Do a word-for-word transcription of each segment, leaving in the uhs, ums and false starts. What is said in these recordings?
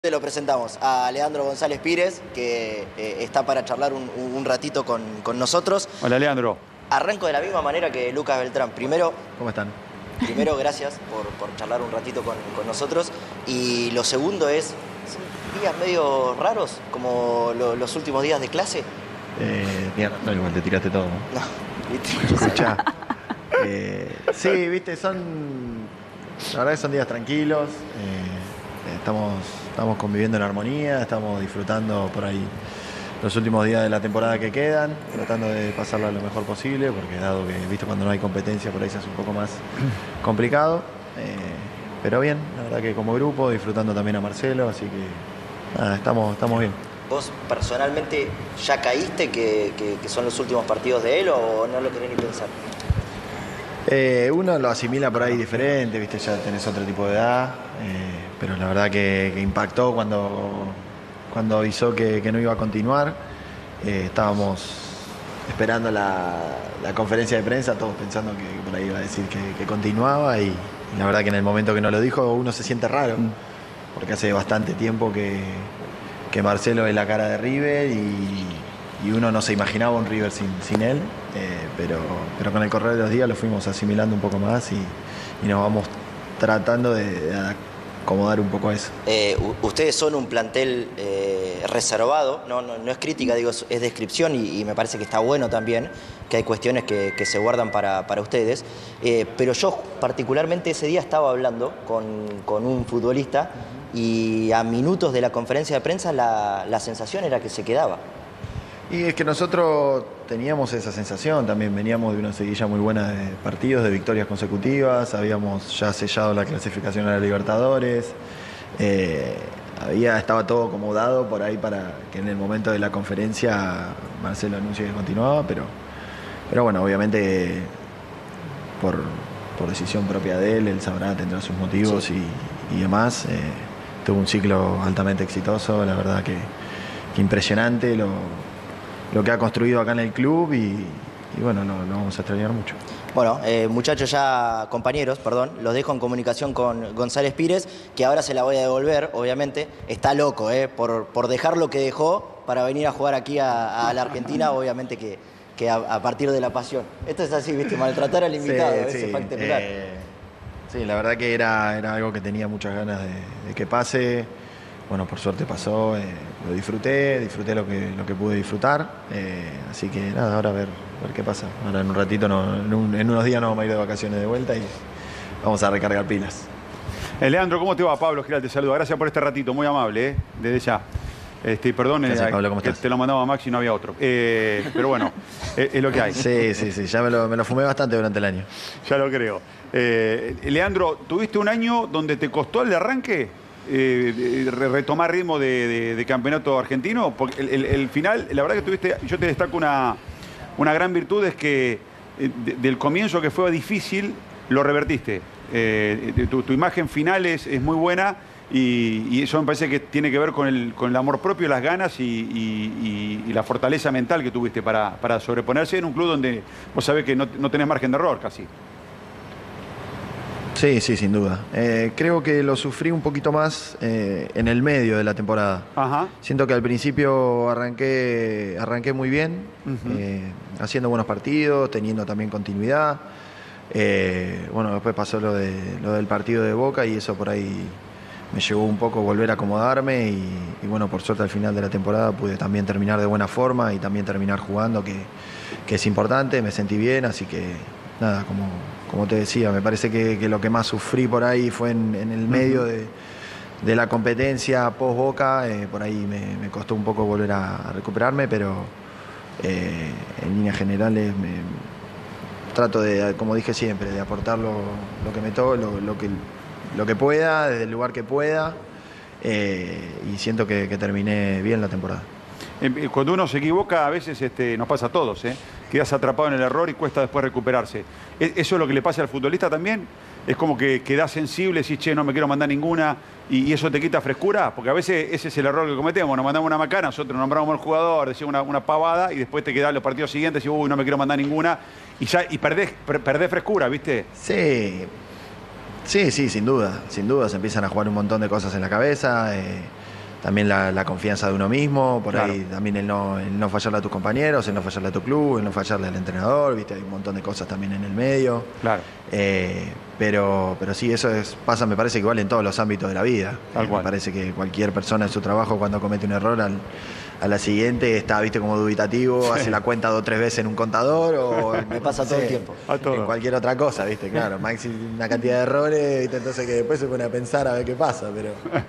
Lo presentamos a Leandro González Pires, que eh, está para charlar un, un ratito con, con nosotros. Hola, Leandro. Arranco de la misma manera que Lucas Beltrán. Primero, ¿Cómo están? Primero, gracias por, por charlar un ratito con, con nosotros. Y lo segundo es, ¿son días medio raros, como lo, los últimos días de clase? Eh, mierda, no, igual te tiraste todo, ¿no? No, ¿viste? Escuchá. eh, sí, viste, son... La verdad que son días tranquilos. Eh, estamos, estamos conviviendo en armonía, estamos disfrutando por ahí los últimos días de la temporada que quedan, tratando de pasarla lo mejor posible, porque dado que, viste, cuando no hay competencia por ahí se hace un poco más complicado. Eh, pero bien, la verdad que como grupo, disfrutando también a Marcelo, así que nada, estamos, estamos bien. ¿Vos personalmente ya caíste que, que, que son los últimos partidos de él o no lo querés ni pensar? Eh, uno lo asimila por ahí diferente, viste, ya tenés otro tipo de edad, eh, pero la verdad que, que impactó cuando, cuando avisó que, que no iba a continuar. Eh, estábamos esperando la, la conferencia de prensa, todos pensando que, que por ahí iba a decir que, que continuaba, y, y la verdad que en el momento que no lo dijo uno se siente raro, porque hace bastante tiempo que, que Marcelo es la cara de River y, y uno no se imaginaba un River sin, sin él. Eh, pero, pero con el correr de los días lo fuimos asimilando un poco más y, y nos vamos tratando de, de acomodar un poco a eso. Eh, ustedes son un plantel eh, reservado, no, no, no es crítica, digo, es descripción y, y me parece que está bueno también, que hay cuestiones que, que se guardan para, para ustedes, eh, pero yo particularmente ese día estaba hablando con, con un futbolista y a minutos de la conferencia de prensa la, la sensación era que se quedaba. Y es que nosotros teníamos esa sensación, también veníamos de una seguilla muy buena de partidos, de victorias consecutivas, habíamos ya sellado la clasificación a la Libertadores, eh, había, estaba todo acomodado por ahí para que en el momento de la conferencia Marcelo anuncie que continuaba, pero, pero bueno, obviamente por, por decisión propia de él, él sabrá, tendrá sus motivos, sí. y, y demás. Eh, tuvo un ciclo altamente exitoso, la verdad que, que impresionante lo lo que ha construido acá en el club y, y bueno, lo, lo vamos a extrañar mucho. Bueno, eh, muchachos ya, compañeros, perdón, los dejo en comunicación con González Pires, que ahora se la voy a devolver, obviamente. Está loco, eh, por, por dejar lo que dejó para venir a jugar aquí a, a la Argentina, obviamente que, que a, a partir de la pasión. Esto es así, ¿viste? Maltratar al invitado, sí, es sí, espectacular. Eh, sí, la verdad que era, era algo que tenía muchas ganas de, de que pase. Bueno, por suerte pasó, eh, lo disfruté, disfruté lo que, lo que pude disfrutar, eh, así que nada, ahora a ver, a ver qué pasa. Ahora en un ratito, no, en, un, en unos días nos vamos a ir de vacaciones de vuelta y vamos a recargar pilas. Eh, Leandro, ¿cómo te va? Pablo Giral te saluda. Gracias por este ratito, muy amable, ¿eh? Desde ya. Este, perdón, Gracias, eh, Pablo, ¿cómo que estás? te lo mandaba Max y no había otro. Eh, pero bueno, es, es lo que hay. Sí, sí, sí, ya me lo, me lo fumé bastante durante el año. Ya lo creo. Eh, Leandro, ¿tuviste un año donde te costó el de arranque? Eh, retomar ritmo de, de, de campeonato argentino, porque el, el, el final, la verdad que tuviste, yo te destaco una, una gran virtud, es que eh, de, del comienzo que fue difícil, lo revertiste. Eh, tu, tu imagen final es, es muy buena y, y eso me parece que tiene que ver con el, con el amor propio, las ganas y, y, y, y la fortaleza mental que tuviste para, para sobreponerse en un club donde vos sabés que no, no tenés margen de error casi. Sí, sí, sin duda. Eh, creo que lo sufrí un poquito más eh, en el medio de la temporada. Ajá. Siento que al principio arranqué, arranqué muy bien, uh-huh. eh, haciendo buenos partidos, teniendo también continuidad. Eh, bueno, después pasó lo, de, lo del partido de Boca y eso por ahí me llevó un poco a volver a acomodarme y, y bueno, por suerte al final de la temporada pude también terminar de buena forma y también terminar jugando, que, que es importante, me sentí bien, así que nada, como... Como te decía, me parece que, que lo que más sufrí por ahí fue en, en el medio de, de la competencia post-Boca. Eh, por ahí me, me costó un poco volver a, a recuperarme, pero eh, en líneas generales me, trato de, como dije siempre, de aportar lo, lo que me toque, lo, lo, que, lo que pueda, desde el lugar que pueda. Eh, y siento que, que terminé bien la temporada. Cuando uno se equivoca, a veces este, nos pasa a todos, ¿eh? Quedas atrapado en el error y cuesta después recuperarse. ¿Eso es lo que le pasa al futbolista también? Es como que quedás sensible, decís, che, no me quiero mandar ninguna, y, y eso te quita frescura, porque a veces ese es el error que cometemos, nos mandamos una macana, nosotros nombramos al jugador, decimos una, una pavada, y después te quedás los partidos siguientes y uy, no me quiero mandar ninguna, y ya y perdés, per, perdés frescura, ¿viste? Sí, sí, sí, sin duda, sin duda, se empiezan a jugar un montón de cosas en la cabeza. Eh... también la, la confianza de uno mismo, por Claro. ahí también el no, el no fallarle a tus compañeros, el no fallarle a tu club, el no fallarle al entrenador, ¿viste? Hay un montón de cosas también en el medio. Claro. Eh, pero, pero sí, eso es, pasa, me parece que igual en todos los ámbitos de la vida. Tal Eh, cual. Me parece que cualquier persona en su trabajo, cuando comete un error, al, a la siguiente está, viste, como dubitativo, Sí. hace la cuenta dos o tres veces en un contador o Me pasa todo el tiempo. A todo. en cualquier otra cosa, viste, claro. Maxi, una cantidad de errores, ¿viste? Entonces que después se pone a pensar a ver qué pasa, pero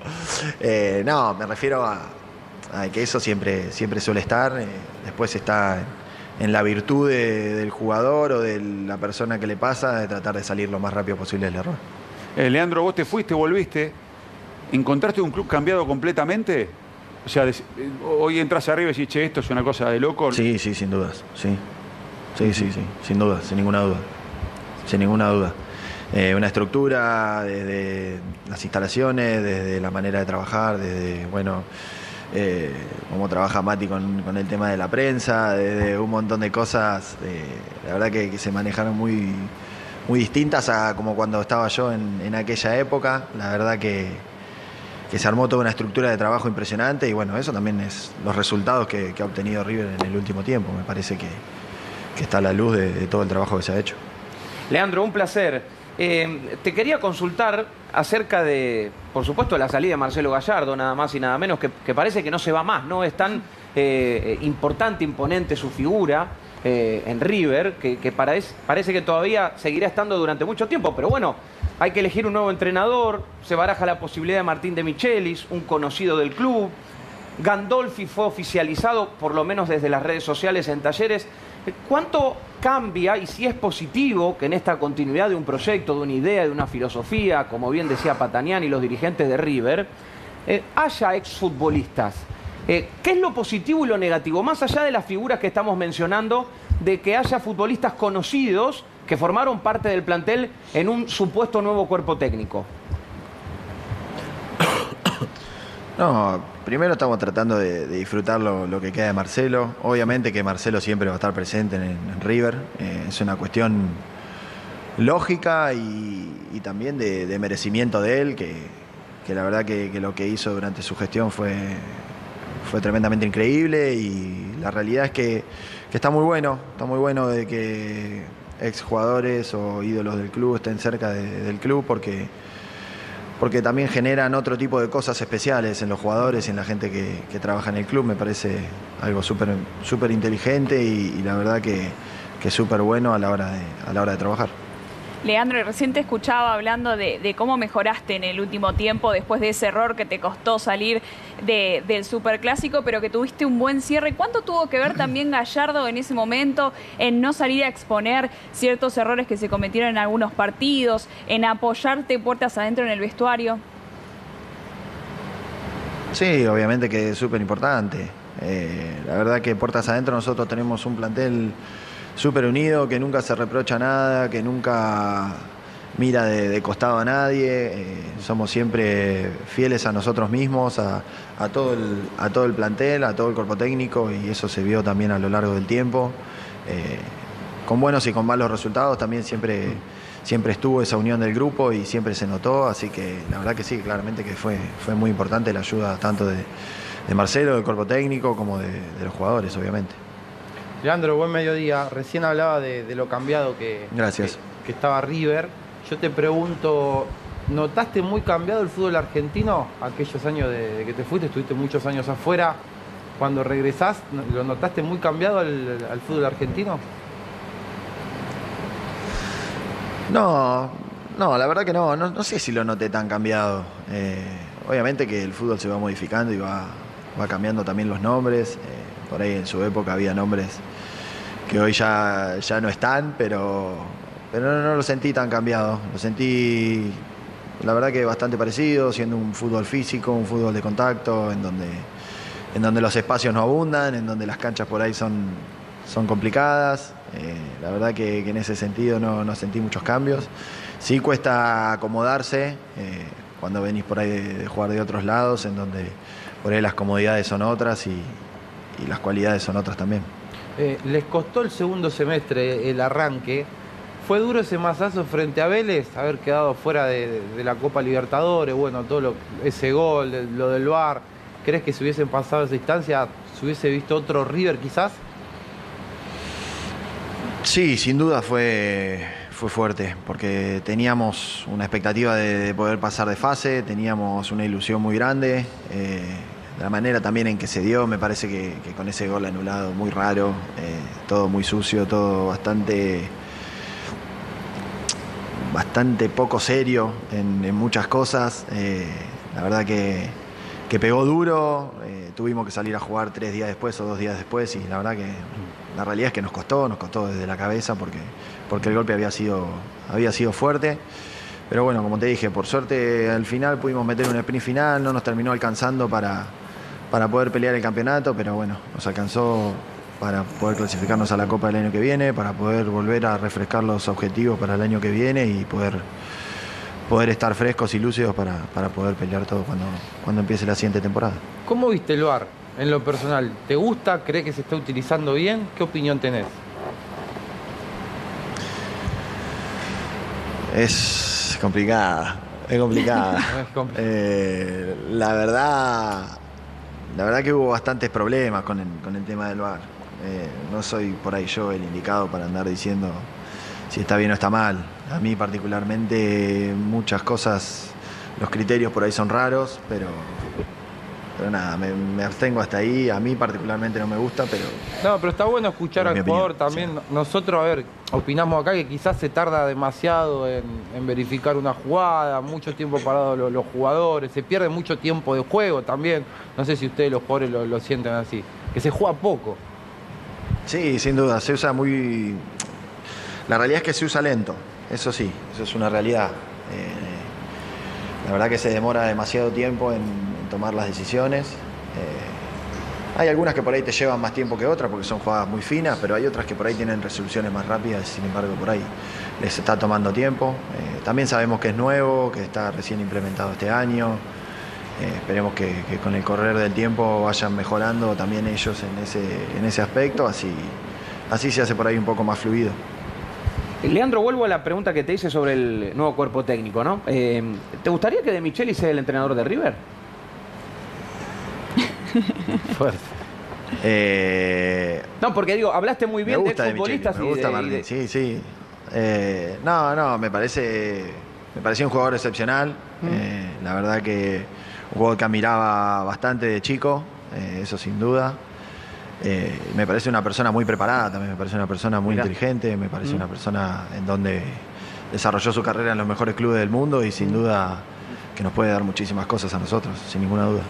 eh, no, me refiero a, a que eso siempre, siempre suele estar. eh, después está en, en la virtud de- del jugador o de la persona que le pasa, de tratar de salir lo más rápido posible del error. Eh, Leandro, vos te fuiste, volviste. ¿Encontraste un club cambiado completamente? O sea, des- eh, hoy entras arriba y decís, che, esto es una cosa de loco. Sí, sí, sin dudas, sí. Sí, sí, sí, sin duda, sin ninguna duda. Sin ninguna duda. Eh, una estructura desde las instalaciones, desde la manera de trabajar, desde, bueno, eh, cómo trabaja Mati con, con el tema de la prensa, desde un montón de cosas, eh, la verdad que, que se manejaron muy, muy distintas a como cuando estaba yo en, en aquella época. La verdad que, que se armó toda una estructura de trabajo impresionante y bueno, eso también es los resultados que, que ha obtenido River en el último tiempo. Me parece que, que está a la luz de, de todo el trabajo que se ha hecho. Leandro, un placer. Eh, te quería consultar acerca de, por supuesto, la salida de Marcelo Gallardo, nada más y nada menos, que, que parece que no se va más, ¿no? Es tan eh, importante, imponente su figura eh, en River, que, que parece, parece que todavía seguirá estando durante mucho tiempo, pero bueno, hay que elegir un nuevo entrenador, se baraja la posibilidad de Martín de Michelis, un conocido del club. Gandolfi fue oficializado, por lo menos desde las redes sociales, en Talleres. ¿Cuánto cambia y si es positivo que en esta continuidad de un proyecto, de una idea, de una filosofía, como bien decía Patanián y los dirigentes de River, eh, haya exfutbolistas? Eh, ¿Qué es lo positivo y lo negativo? Más allá de las figuras que estamos mencionando, de que haya futbolistas conocidos que formaron parte del plantel en un supuesto nuevo cuerpo técnico. No, primero estamos tratando de, de disfrutar lo, lo que queda de Marcelo. Obviamente que Marcelo siempre va a estar presente en, en River. Eh, es una cuestión lógica y, y también de, de merecimiento de él, que, que la verdad que, que lo que hizo durante su gestión fue, fue tremendamente increíble y la realidad es que, que está muy bueno, está muy bueno de que exjugadores o ídolos del club estén cerca de, del club porque... porque también generan otro tipo de cosas especiales en los jugadores y en la gente que, que trabaja en el club. Me parece algo súper súper inteligente y, y la verdad que, que es súper bueno a la hora de, a la hora de trabajar. Leandro, y recién te escuchaba hablando de, de cómo mejoraste en el último tiempo después de ese error que te costó salir de, del Superclásico, pero que tuviste un buen cierre. ¿Cuánto tuvo que ver también Gallardo en ese momento en no salir a exponer ciertos errores que se cometieron en algunos partidos, en apoyarte puertas adentro en el vestuario? Sí, obviamente que es súper importante. Eh, la verdad que puertas adentro nosotros tenemos un plantel súper unido, que nunca se reprocha nada, que nunca mira de, de costado a nadie. Eh, somos siempre fieles a nosotros mismos, a, a, todo el, a todo el plantel, a todo el cuerpo técnico y eso se vio también a lo largo del tiempo. Eh, con buenos y con malos resultados también siempre, siempre estuvo esa unión del grupo y siempre se notó, así que la verdad que sí, claramente que fue, fue muy importante la ayuda tanto de, de Marcelo, del cuerpo técnico, como de, de los jugadores, obviamente. Leandro, buen mediodía. Recién hablaba de, de lo cambiado que, Gracias. que, que estaba River. Yo te pregunto, ¿notaste muy cambiado el fútbol argentino aquellos años de, de que te fuiste? Estuviste muchos años afuera. Cuando regresás, ¿lo notaste muy cambiado al, al fútbol argentino? No, no, la verdad que no, no, no sé si lo noté tan cambiado. Eh, obviamente que el fútbol se va modificando y va, va cambiando también los nombres. Eh, por ahí en su época había nombres que hoy ya, ya no están, pero, pero no, no lo sentí tan cambiado. Lo sentí, la verdad que bastante parecido, siendo un fútbol físico, un fútbol de contacto, en donde, en donde los espacios no abundan, en donde las canchas por ahí son, son complicadas. Eh, la verdad que, que en ese sentido no, no sentí muchos cambios. Sí cuesta acomodarse eh, cuando venís por ahí de, de jugar de otros lados, en donde por ahí las comodidades son otras y, y las cualidades son otras también. Eh, les costó el segundo semestre el arranque. ¿Fue duro ese mazazo frente a Vélez? Haber quedado fuera de, de la Copa Libertadores, bueno, todo lo, ese gol, de, lo del V A R. ¿Crees que si hubiesen pasado esa instancia, se hubiese visto otro River quizás? Sí, sin duda fue, fue fuerte, porque teníamos una expectativa de, de poder pasar de fase, teníamos una ilusión muy grande. Eh, de la manera también en que se dio, me parece que, que con ese gol anulado muy raro, eh, todo muy sucio, todo bastante, bastante poco serio en, en muchas cosas. Eh, la verdad que, que pegó duro, eh, tuvimos que salir a jugar tres días después o dos días después y la verdad que la realidad es que nos costó, nos costó desde la cabeza porque, porque el golpe había sido, había sido fuerte. Pero bueno, como te dije, por suerte al final pudimos meter un sprint final, no nos terminó alcanzando para, para poder pelear el campeonato, pero bueno, nos alcanzó para poder clasificarnos a la Copa del año que viene, para poder volver a refrescar los objetivos para el año que viene y poder, poder estar frescos y lúcidos para, para poder pelear todo cuando, cuando empiece la siguiente temporada. ¿Cómo viste el V A R en lo personal? ¿Te gusta? ¿Crees que se está utilizando bien? ¿Qué opinión tenés? Es complicada, es complicada. Es complicado. Eh, la verdad, la verdad que hubo bastantes problemas con el, con el tema del V A R. Eh, no soy por ahí yo el indicado para andar diciendo si está bien o está mal. A mí particularmente muchas cosas, los criterios por ahí son raros, pero, pero nada, me, me abstengo hasta ahí. A mí particularmente no me gusta, pero... No, pero está bueno escuchar Es mi al jugador opinión, también. sí. Nosotros, a ver, opinamos acá que quizás se tarda demasiado en, en verificar una jugada, mucho tiempo parados los, los jugadores, se pierde mucho tiempo de juego también. No sé si ustedes los jugadores lo, lo sienten así, que se juega poco. Sí, sin duda, se usa muy... La realidad es que se usa lento, eso sí, eso es una realidad. Eh, la verdad que se demora demasiado tiempo en, en tomar las decisiones. Eh, hay algunas que por ahí te llevan más tiempo que otras porque son jugadas muy finas, pero hay otras que por ahí tienen resoluciones más rápidas, sin embargo por ahí les está tomando tiempo. Eh, también sabemos que es nuevo, que está recién implementado este año. Eh, esperemos que, que con el correr del tiempo vayan mejorando también ellos en ese, en ese aspecto, así, así se hace por ahí un poco más fluido. Leandro, vuelvo a la pregunta que te hice sobre el nuevo cuerpo técnico, ¿no? Eh, ¿Te gustaría que De Micheli sea el entrenador de River? Fuerte. Eh, No, porque digo, hablaste muy bien me de gusta de Micheli, exfutbolistas me y gusta de, y Martín, de- sí, sí. Eh, no, no, me parece, me pareció un jugador excepcional. Mm. Eh, la verdad que un jugador que admiraba bastante de chico, eh, eso sin duda. Eh, me parece una persona muy preparada también, me parece una persona muy Mirá. inteligente, me parece Mm. una persona en donde desarrolló su carrera en los mejores clubes del mundo y sin Mm. duda que nos puede dar muchísimas cosas a nosotros, sin ninguna duda.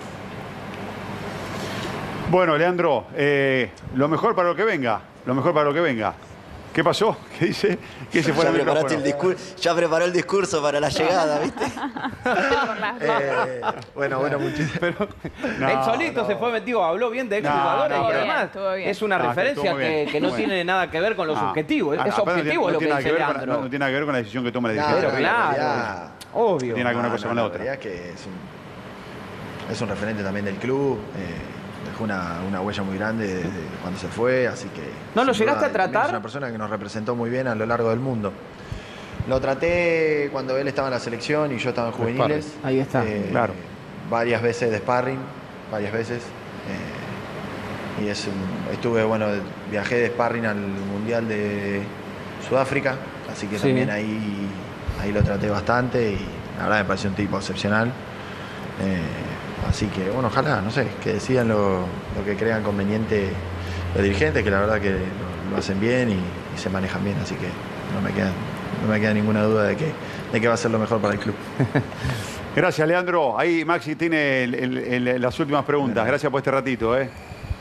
Bueno, Leandro, eh, lo mejor para lo que venga, lo mejor para lo que venga. ¿Qué pasó? ¿Qué dice? ¿Qué se fue Ya el preparaste el micrófono? discurso, ya preparó el discurso para la llegada, ¿viste? Eh, bueno, bueno, muchísimas Pero, no, Él solito no. se fue metido, habló bien de exjugadores No, no, y pero- además Estuvo bien. es una No, referencia estuvo muy bien, que, que no estuvo muy tiene nada que ver con lo No. subjetivo. Ah, Es no, aparte objetivo no lo tiene que nada dice ver con- Leandro. no, no tiene nada que ver con la decisión que toma la No, dirigencia. Pero en claro, realidad- obvio. Tiene que ver una cosa con la la otra. realidad es que es un, es un referente también del club, eh, dejó una, una huella muy grande desde cuando se fue, así que... ¿No lo sin llegaste duda, a tratar? Es una persona que nos representó muy bien a lo largo del mundo. Lo traté cuando él estaba en la selección y yo estaba en juveniles. Ahí está, claro. Varias veces de sparring, varias veces. eh, y es un- estuve, bueno, viajé de sparring al Mundial de Sudáfrica, así que Sí. también ahí, ahí lo traté bastante y la verdad me pareció un tipo excepcional. Eh, así que, bueno, ojalá, no sé, que decidan lo, lo que crean conveniente los dirigentes, que la verdad que lo, lo hacen bien y, y se manejan bien, así que no me queda, no me queda ninguna duda de que, de que va a ser lo mejor para el club. Gracias, Leandro. Ahí Maxi tiene el- el- el- las últimas preguntas. Gracias por este ratito, ¿eh?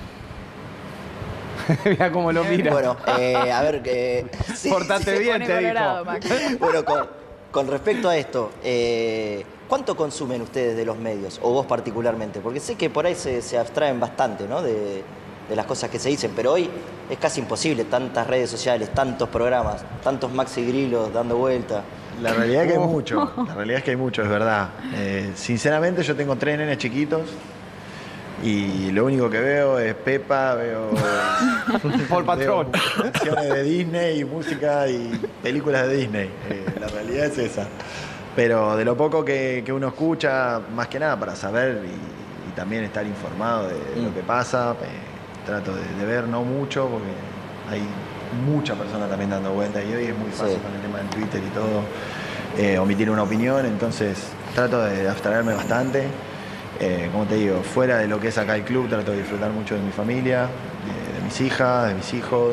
Mira cómo lo mira. Bueno, eh, a ver, que sí, Portate sí. bien, Pone te colorado, dijo. Max. Bueno, con, con respecto a esto, eh, ¿cuánto consumen ustedes de los medios, o vos particularmente? Porque sé que por ahí se, se abstraen bastante, ¿no? De, de las cosas que se dicen, pero hoy es casi imposible, tantas redes sociales, tantos programas, tantos Maxi Grillos dando vuelta. La realidad es que hay mucho, la realidad es que hay mucho, es verdad. Eh, sinceramente yo tengo tres nenes chiquitos y lo único que veo es Pepa, veo, Paul Patrón. veo canciones de Disney y música y películas de Disney. Eh, la realidad es esa. Pero de lo poco que, que uno escucha, más que nada para saber y, y también estar informado de, de lo que pasa. Eh, trato de, de ver, no mucho, porque hay muchas personas también dando vueltas y hoy es muy fácil Sí. con el tema del Twitter y todo, eh, omitir una opinión, entonces trato de abstraerme bastante. Eh, como te digo, fuera de lo que es acá el club, trato de disfrutar mucho de mi familia, de, de mis hijas, de mis hijos,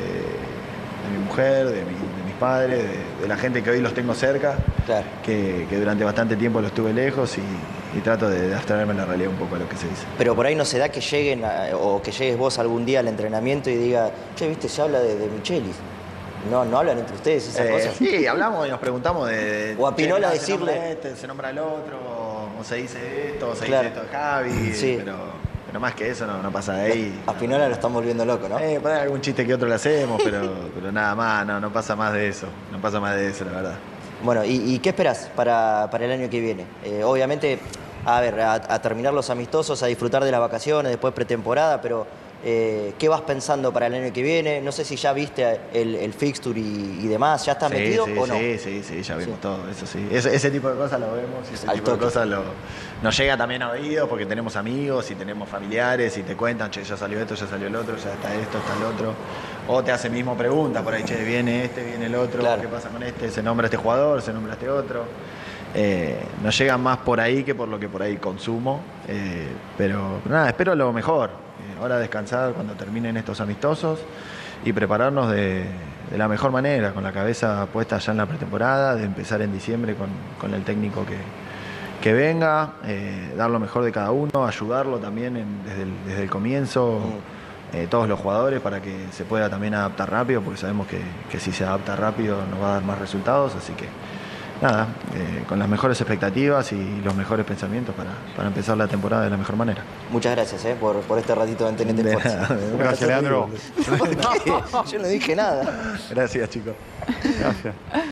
de, de mi mujer, de, mi, de mis padres, de, de la gente que hoy los tengo cerca, Claro. que, que durante bastante tiempo los tuve lejos y, y trato de, de abstraerme en la realidad un poco a lo que se dice. Pero por ahí no se da que lleguen a- o que llegues vos algún día al entrenamiento y diga, che, viste, se habla de, de Michelis. No, no hablan entre ustedes esas Eh, cosas. sí, hablamos y nos preguntamos de... O a che, Pinola mirá, decirle- Se nombra este, se nombra el otro, o se dice esto, o se Claro. dice esto de Javi, Sí. pero, pero más que eso no, no pasa de ahí. A Pinola lo están volviendo loco, ¿no? Eh, por ahí algún chiste que otro le hacemos, pero, pero nada más, no, no pasa más de eso. No pasa más de eso, la verdad. Bueno, ¿y, y qué esperás para, para el año que viene? Eh, obviamente, a ver, a, a terminar los amistosos, a disfrutar de las vacaciones, después pretemporada, pero eh, ¿qué vas pensando para el año que viene? No sé si ya viste el, el fixture y, y demás, ¿ya estás sí, metido sí, o no? Sí, sí, sí, ya vimos Sí. todo, eso sí. Ese, ese tipo de cosas lo vemos y ese Al tipo de toque. cosas lo, nos llega también a oídos porque tenemos amigos y tenemos familiares y te cuentan, che, ya salió esto, ya salió el otro, ya está esto, está el otro. O te hace mismo preguntas por ahí, che, viene este, viene el otro, Claro. ¿qué pasa con este? Se nombra este jugador, se nombra este otro. Eh, nos llegan más por ahí que por lo que por ahí consumo. Eh, pero, pero nada, espero lo mejor. Eh, ahora descansar cuando terminen estos amistosos y prepararnos de, de la mejor manera, con la cabeza puesta ya en la pretemporada, de empezar en diciembre con, con el técnico que, que venga, eh, dar lo mejor de cada uno, ayudarlo también en- desde, el, desde el comienzo. Eh, todos los jugadores para que se pueda también adaptar rápido, porque sabemos que, que si se adapta rápido nos va a dar más resultados, así que nada, eh, con las mejores expectativas y los mejores pensamientos para, para empezar la temporada de la mejor manera. Muchas gracias eh, por, por este ratito de Tenente De Fuerza. nada, de Gracias, Leandro. ¿Por qué? Yo no dije nada. Gracias, chicos. Gracias.